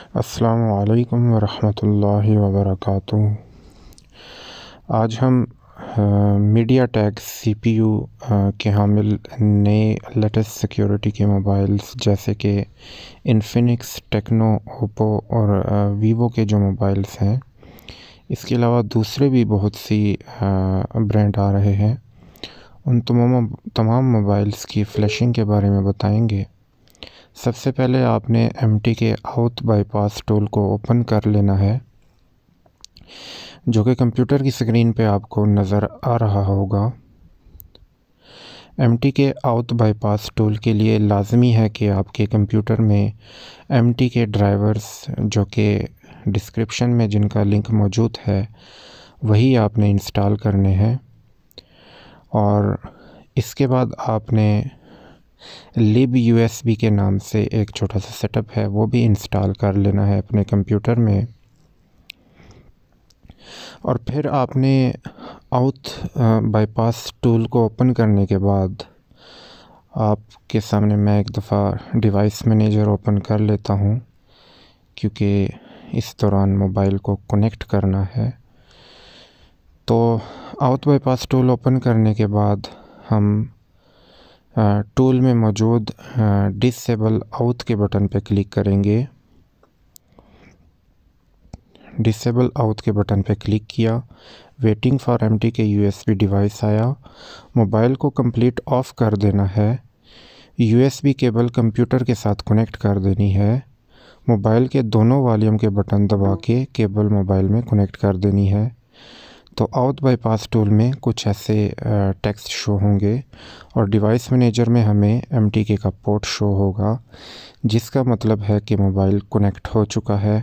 अस्सलामु अलैकुम वरहमतुल्लाहि वबरकातुहू। आज हम मीडियाटेक CPU के हामिल नए लेटेस्ट सिक्योरिटी के मोबाइल्स जैसे कि इन्फिनिक्स, टेक्नो, ओप्पो और वीवो के जो मोबाइल्स हैं, इसके अलावा दूसरे भी बहुत सी ब्रांड आ रहे हैं, उन तमाम मोबाइल्स की फ्लैशिंग के बारे में बताएंगे। सबसे पहले आपने MT के आउट बाईपास टूल को ओपन कर लेना है, जो कि कंप्यूटर की स्क्रीन पे आपको नज़र आ रहा होगा। MT के आउट बाईपास टूल के लिए लाजमी है कि आपके कंप्यूटर में MT के ड्राइवर्स, जो कि डिस्क्रिप्शन में जिनका लिंक मौजूद है, वही आपने इंस्टॉल करने हैं। और इसके बाद आपने libUSB के नाम से एक छोटा सा सेटअप है, वो भी इंस्टॉल कर लेना है अपने कंप्यूटर में। और फिर आपने आउट बाईपास टूल को ओपन करने के बाद आपके सामने मैं एक दफ़ा डिवाइस मैनेजर ओपन कर लेता हूँ, क्योंकि इस दौरान मोबाइल को कनेक्ट करना है। तो आउट बाईपास टूल ओपन करने के बाद हम टूल में मौजूद डिसेबल आउट के बटन पर क्लिक करेंगे। डिसेबल आउट के बटन पर क्लिक किया, वेटिंग फॉर MT के USB डिवाइस आया। मोबाइल को कंप्लीट ऑफ कर देना है। USB केबल कंप्यूटर के साथ कनेक्ट कर देनी है। मोबाइल के दोनों वॉल्यूम के बटन दबा के केबल मोबाइल में कनेक्ट कर देनी है। तो आउट बाईपास टूल में कुछ ऐसे टेक्स्ट शो होंगे और डिवाइस मैनेजर में हमें MT का पोर्ट शो होगा, जिसका मतलब है कि मोबाइल कनेक्ट हो चुका है।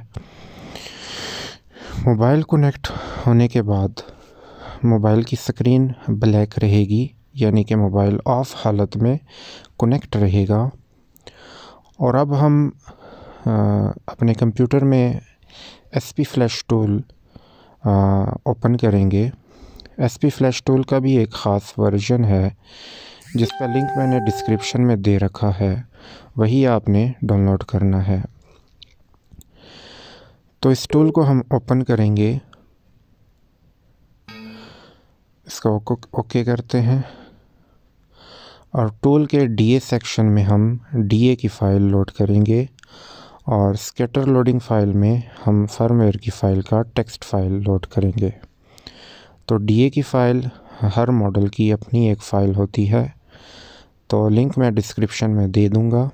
मोबाइल कनेक्ट होने के बाद मोबाइल की स्क्रीन ब्लैक रहेगी, यानी कि मोबाइल ऑफ हालत में कनेक्ट रहेगा। और अब हम अपने कंप्यूटर में SP फ्लैश टूल ओपन करेंगे। SP फ्लैश टूल का भी एक ख़ास वर्जन है, जिसका लिंक मैंने डिस्क्रिप्शन में दे रखा है, वही आपने डाउनलोड करना है। तो इस टूल को हम ओपन करेंगे, इसका ओके करते हैं और टूल के DA सेक्शन में हम DA की फ़ाइल लोड करेंगे और स्कैटर लोडिंग फ़ाइल में हम फर्मवेयर की फ़ाइल का टेक्स्ट फ़ाइल लोड करेंगे। तो DA की फ़ाइल हर मॉडल की अपनी एक फ़ाइल होती है, तो लिंक मैं डिस्क्रिप्शन में दे दूँगा।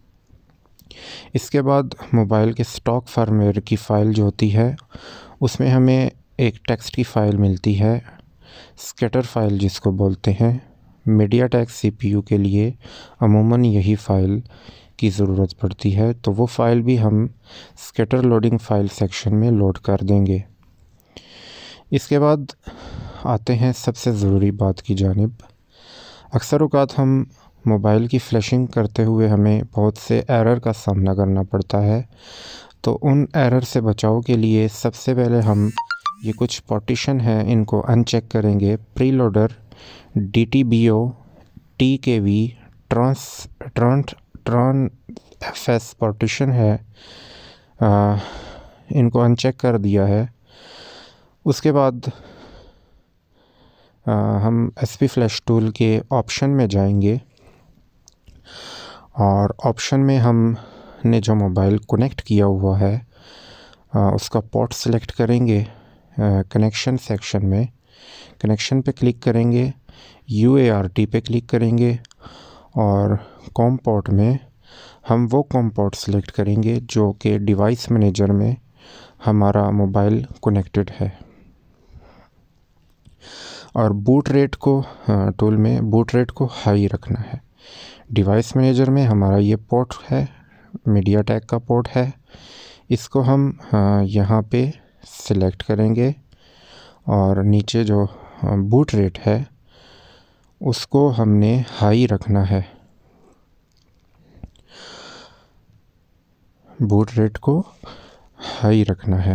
इसके बाद मोबाइल के स्टॉक फर्मवेयर की फ़ाइल जो होती है, उसमें हमें एक टेक्स्ट की फ़ाइल मिलती है, स्कैटर फ़ाइल जिसको बोलते हैं। मीडियाटेक CPU के लिए अमूमन यही फ़ाइल की ज़रूरत पड़ती है, तो वो फ़ाइल भी हम स्कैटर लोडिंग फ़ाइल सेक्शन में लोड कर देंगे। इसके बाद आते हैं सबसे ज़रूरी बात की जानिब। अक्सर औक़ात हम मोबाइल की फ्लैशिंग करते हुए हमें बहुत से एरर का सामना करना पड़ता है, तो उन एरर से बचाव के लिए सबसे पहले हम ये कुछ पार्टीशन हैं, इनको अनचेक करेंगे। प्रीलोडर, DTBO, TKV, ट्रान FS पार्टीशन है, इनको अनचेक कर दिया है। उसके बाद हम SP फ्लैश टूल के ऑप्शन में जाएंगे और ऑप्शन में हमने जो मोबाइल कनेक्ट किया हुआ है उसका पोर्ट सेलेक्ट करेंगे। कनेक्शन सेक्शन में कनेक्शन पे क्लिक करेंगे, UART पे क्लिक करेंगे और कॉम पोर्ट में हम वो कॉम पोर्ट सेलेक्ट करेंगे जो कि डिवाइस मैनेजर में हमारा मोबाइल कनेक्टेड है। और बूट रेट को टूल में बूट रेट को हाई रखना है। डिवाइस मैनेजर में हमारा ये पोर्ट है, मीडियाटेक का पोर्ट है, इसको हम यहाँ पे सिलेक्ट करेंगे और नीचे जो बूट रेट है उसको हमने हाई रखना है। बूट रेट को हाई रखना है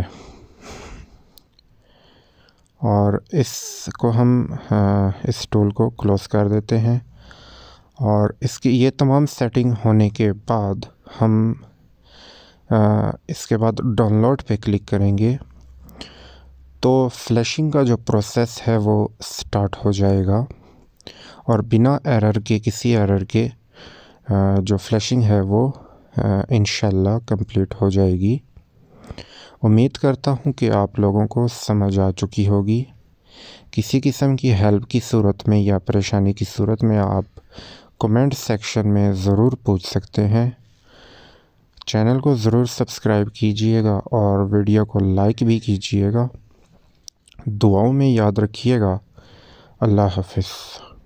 और इसको हम इस टूल को क्लोज़ कर देते हैं। और इसकी ये तमाम सेटिंग होने के बाद हम इसके बाद डाउनलोड पे क्लिक करेंगे तो फ्लैशिंग का जो प्रोसेस है वो स्टार्ट हो जाएगा और बिना एरर के, किसी एरर के जो फ्लैशिंग है वो इंशाल्लाह कंप्लीट हो जाएगी। उम्मीद करता हूँ कि आप लोगों को समझ आ चुकी होगी। किसी किस्म की हेल्प की सूरत में या परेशानी की सूरत में आप कमेंट सेक्शन में ज़रूर पूछ सकते हैं। चैनल को ज़रूर सब्सक्राइब कीजिएगा और वीडियो को लाइक भी कीजिएगा। दुआओं में याद रखिएगा। अल्लाह हाफ़िज़।